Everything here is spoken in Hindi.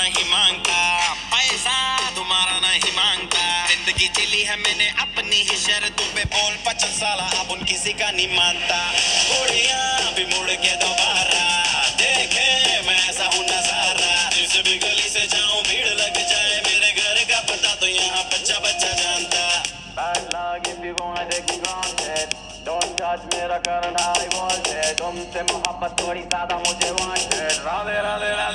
नहीं मांगता, पैसा तुम्हारा नहीं मांगता। जिंदगी जिली है मैंने अपनी ही शर्तों पे, बोल 50 साल अब उन किसी का नहीं मानता। मुड़िया भी मुड़ के दोबारा देखे मैं ऐसा हूँ नजारा। जिस भी गली से जाऊं भीड़ लग जाए, मेरे घर का पता तो यहाँ बच्चा बच्चा जानता। Bad luck if you wanna take me granted, don't touch मेरा करना I want it, तुमसे मोहब्बत थोड़ी ज्यादा मुझे wanted। राधे राधे राधे